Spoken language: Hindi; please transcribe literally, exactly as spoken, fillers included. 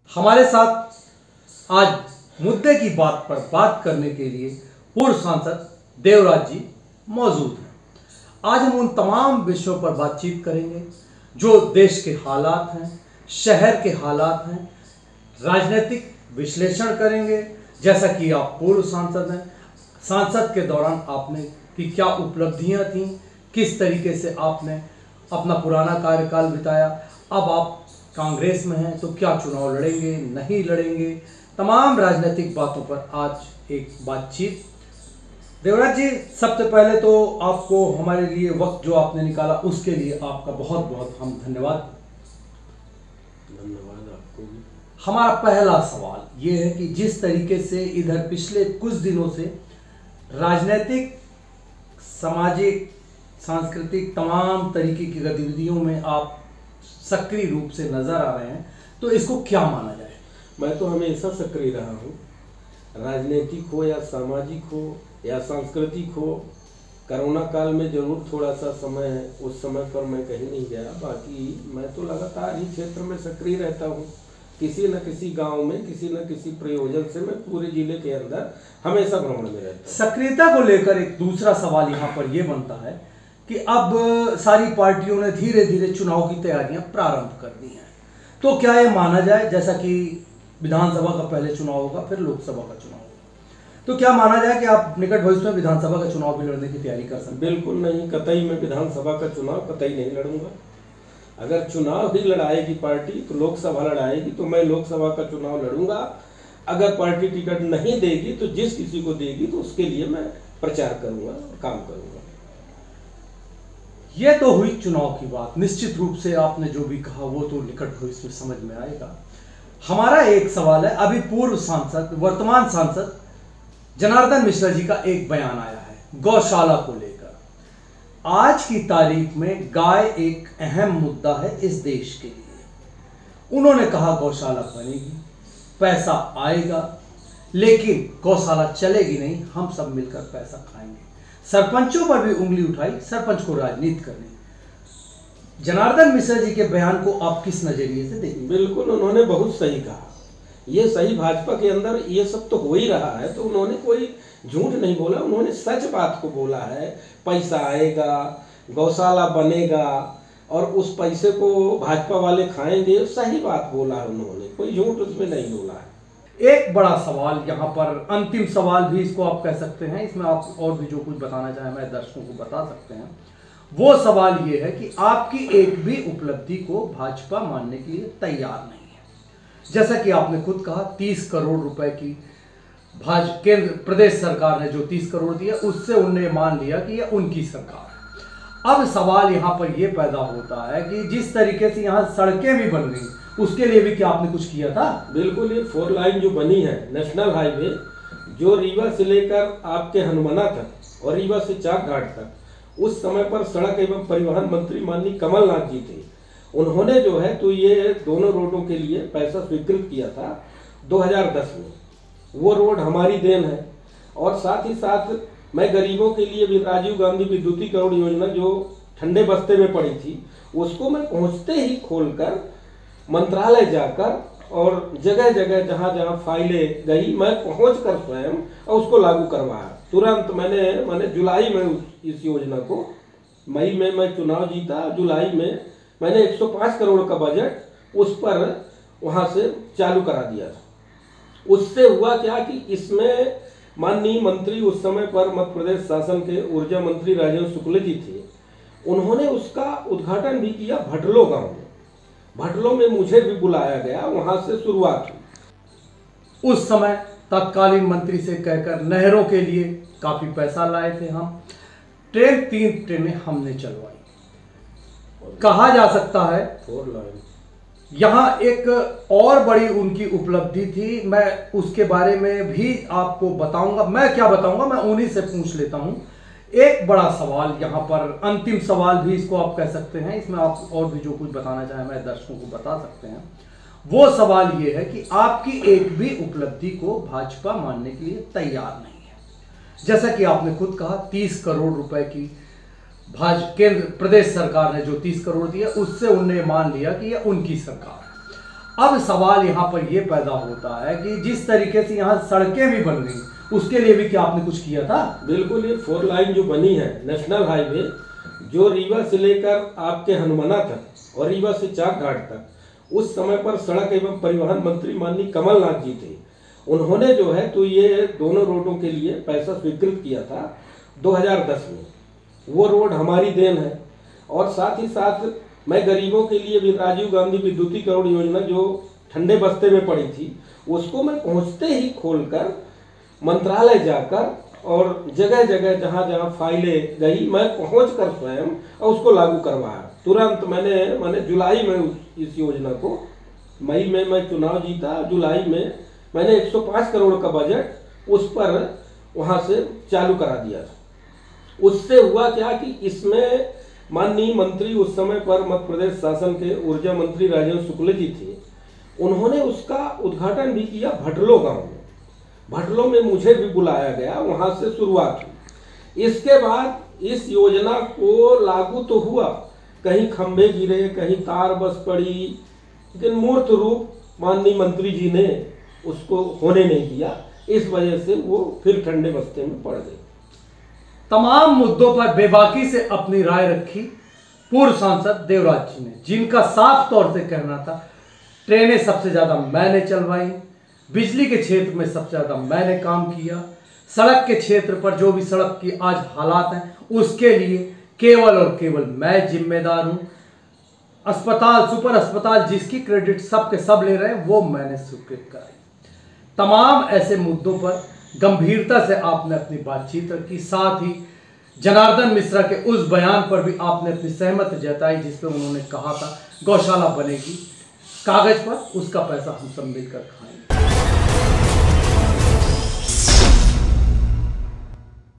हमारे साथ आज मुद्दे की बात पर बात करने के लिए पूर्व सांसद देवराज जी मौजूद हैं। आज हम उन तमाम विषयों पर बातचीत करेंगे जो देश के हालात हैं, शहर के हालात हैं, राजनीतिक विश्लेषण करेंगे। जैसा कि आप पूर्व सांसद हैं, सांसद के दौरान आपने की क्या उपलब्धियां थीं, किस तरीके से आपने अपना पुराना कार्यकाल बिताया, अब आप कांग्रेस में हैं तो क्या चुनाव लड़ेंगे नहीं लड़ेंगे, तमाम राजनीतिक बातों पर आज एक बातचीत। देवराज जी, सबसे पहले तो आपको हमारे लिए वक्त जो आपने निकाला उसके लिए आपका बहुत बहुत हम धन्यवाद धन्यवाद आपको भी। हमारा पहला सवाल ये है कि जिस तरीके से इधर पिछले कुछ दिनों से राजनीतिक, सामाजिक, सांस्कृतिक तमाम तरीके की गतिविधियों में आप सक्रिय रूप से नजर आ रहे हैं, तो इसको क्या माना जाए? मैं तो हमेशा सक्रिय रहा हूँ, राजनीतिक हो या सामाजिक हो या सांस्कृतिक हो। कोरोना काल में जरूर थोड़ा सा समय है, उस समय पर मैं कहीं नहीं गया, बाकी मैं तो लगातार ही क्षेत्र में सक्रिय रहता हूँ। किसी न किसी गांव में, किसी न किसी प्रयोजन से मैं पूरे जिले के अंदर हमेशा भ्रमण में रहता हूँ। सक्रियता को लेकर एक दूसरा सवाल यहाँ पर यह बनता है कि अब सारी पार्टियों ने धीरे धीरे चुनाव की तैयारियां प्रारंभ कर दी हैं, तो क्या ये माना जाए, जैसा कि विधानसभा का पहले चुनाव होगा फिर लोकसभा का चुनाव होगा, तो क्या माना जाए कि आप निकट भविष्य में विधानसभा का चुनाव भी लड़ने की तैयारी कर सकते हैं? बिल्कुल नहीं, कतई मैं विधानसभा का चुनाव कतई नहीं लड़ूंगा। अगर चुनाव ही लड़ाएगी पार्टी तो लोकसभा लड़ाएगी, तो मैं लोकसभा का चुनाव लड़ूंगा। अगर पार्टी टिकट नहीं देगी तो जिस किसी को देगी तो उसके लिए मैं प्रचार करूंगा, काम करूंगा। यह तो हुई चुनाव की बात। निश्चित रूप से आपने जो भी कहा वो तो निकट भविष्य में समझ में आएगा। हमारा एक सवाल है, अभी पूर्व सांसद, वर्तमान सांसद जनार्दन मिश्रा जी का एक बयान आया है गौशाला को लेकर। आज की तारीख में गाय एक अहम मुद्दा है इस देश के लिए। उन्होंने कहा गौशाला बनेगी, पैसा आएगा, लेकिन गौशाला चलेगी नहीं, हम सब मिलकर पैसा खाएंगे। सरपंचों पर भी उंगली उठाई, सरपंच को राजनीति करनी। जनार्दन मिश्रा जी के बयान को आप किस नजरिए से देखेंगे? बिल्कुल, उन्होंने बहुत सही कहा। ये सही, भाजपा के अंदर ये सब तो हो ही रहा है, तो उन्होंने कोई झूठ नहीं बोला, उन्होंने सच बात को बोला है। पैसा आएगा, गौशाला बनेगा और उस पैसे को भाजपा वाले खाएंगे, सही बात बोला है उन्होंने, कोई झूठ उसमें नहीं बोला है। एक बड़ा सवाल यहाँ पर, अंतिम सवाल भी इसको आप कह सकते हैं, इसमें आप और भी जो कुछ बताना चाहें हमारे दर्शकों को बता सकते हैं। वो सवाल ये है कि आपकी एक भी उपलब्धि को भाजपा मानने के लिए तैयार नहीं है। जैसा कि आपने खुद कहा, तीस करोड़ रुपए की भाजपा केंद्र प्रदेश सरकार ने जो तीस करोड़ दिया, उससे उन्होंने मान लिया कि यह उनकी सरकार है। अब सवाल यहाँ पर यह पैदा होता है कि जिस तरीके से यहाँ सड़कें भी बन गई, उसके लिए भी क्या आपने कुछ किया था? बिल्कुल, ये फोर लाइन जो बनी है, नेशनल हाईवे, जो रीवा से लेकर आपके हनुमाना तक और रीवा से चाक घाट तक, उस समय पर सड़क एवं परिवहन मंत्री माननीय कमलनाथ जी थे। उन्होंने जो है तो ये दोनों रोडों के लिए पैसा स्वीकृत किया था दो हज़ार दस में। वो रोड हमारी देन है। और साथ ही साथ मैं गरीबों के लिए भी राजीव गांधी विद्युतीकरण योजना जो ठंडे बस्ते में पड़ी थी, उसको मैं पहुंचते ही खोलकर मंत्रालय जाकर और जगह जगह जहां जहां फाइलें गई, मैं पहुंचकर स्वयं और उसको लागू करवाया। तुरंत मैंने मैंने जुलाई में उस, इस योजना को, मई में मैं चुनाव जीता, जुलाई में मैंने एक सौ पाँच करोड़ का बजट उस पर वहां से चालू करा दिया था। उससे हुआ क्या कि इसमें माननीय मंत्री उस समय पर मध्य प्रदेश शासन के ऊर्जा मंत्री राजेंद्र शुक्ल जी थे। उन्होंने उसका उद्घाटन भी किया भटलो गांव में। भटलो में मुझे भी बुलाया गया, वहां से शुरुआत हुई। उस समय तत्कालीन मंत्री से कहकर नहरों के लिए काफी पैसा लाए थे हम। ट्रेन, तीन ट्रेनें हमने चलवाई। कहा जा सकता है फोर लाइन। यहाँ एक और बड़ी उनकी उपलब्धि थी, मैं उसके बारे में भी आपको बताऊंगा। मैं क्या बताऊंगा, मैं उन्हीं से पूछ लेता हूं। एक बड़ा सवाल यहाँ पर, अंतिम सवाल भी इसको आप कह सकते हैं, इसमें आप और भी जो कुछ बताना चाहें हमारे दर्शकों को बता सकते हैं। वो सवाल ये है कि आपकी एक भी उपलब्धि को भाजपा मानने के लिए तैयार नहीं है। जैसा कि आपने खुद कहा, तीस करोड़ रुपए की भाजपा केंद्र प्रदेश सरकार ने जो तीस करोड़ दिया, उससे उन्होंने मान लिया कि यह उनकी सरकार है। अब सवाल यहाँ पर यह पैदा होता है कि जिस तरीके से यहाँ सड़कें भी बन गई, उसके लिए भी क्या आपने कुछ किया था? बिल्कुल, ये फोर लाइन जो बनी है नेशनल हाईवे, जो रीवा से लेकर आपके हनुमाना तक और रीवा से चाक घाट तक, उस समय पर सड़क एवं परिवहन मंत्री माननीय कमलनाथ जी थे। उन्होंने जो है तो ये दोनों रोडों के लिए पैसा स्वीकृत किया था दो हज़ार दस में। वो रोड हमारी देन है। और साथ ही साथ मैं गरीबों के लिए भी राजीव गांधी विद्युतीकरण योजना जो ठंडे बस्ते में पड़ी थी, उसको मैं पहुंचते ही खोलकर मंत्रालय जाकर और जगह जगह जहां जहां फाइलें गई, मैं पहुंच कर स्वयं और उसको लागू करवाया। तुरंत मैंने मैंने जुलाई में उस, इस योजना को, मई में मैं चुनाव जीता, जुलाई में मैंने एक सौ पाँच करोड़ का बजट उस पर वहां से चालू करा दिया था। उससे हुआ क्या कि इसमें माननीय मंत्री उस समय पर मध्य प्रदेश शासन के ऊर्जा मंत्री राजेंद्र शुक्ल जी थे। उन्होंने उसका उद्घाटन भी किया भटलो गांव में। भटलो में मुझे भी बुलाया गया, वहां से शुरुआत हुई। इसके बाद इस योजना को लागू तो हुआ, कहीं खंभे गिरे, कहीं तार बस पड़ी, लेकिन मूर्त रूप माननीय मंत्री जी ने उसको होने नहीं दिया। इस वजह से वो फिर ठंडे बस्ते में पड़ गई। तमाम मुद्दों पर बेबाकी से अपनी राय रखी पूर्व सांसद देवराज जी ने, जिनका साफ तौर से कहना था ट्रेनें सबसे ज्यादा मैंने चलवाई, बिजली के क्षेत्र में सबसे ज्यादा मैंने काम किया, सड़क के क्षेत्र पर जो भी सड़क की आज हालात हैं उसके लिए केवल और केवल मैं जिम्मेदार हूं। अस्पताल, सुपर अस्पताल जिसकी क्रेडिट सब के सब ले रहे हैं, वो मैंने स्वीकृत कराई। तमाम ऐसे मुद्दों पर गंभीरता से आपने अपनी बातचीत रखी। साथ ही जनार्दन मिश्रा के उस बयान पर भी आपने अपनी सहमति जताई जिसपे उन्होंने कहा था गौशाला बनेगी, कागज पर उसका पैसा हम सब मिलकर खाएंगे।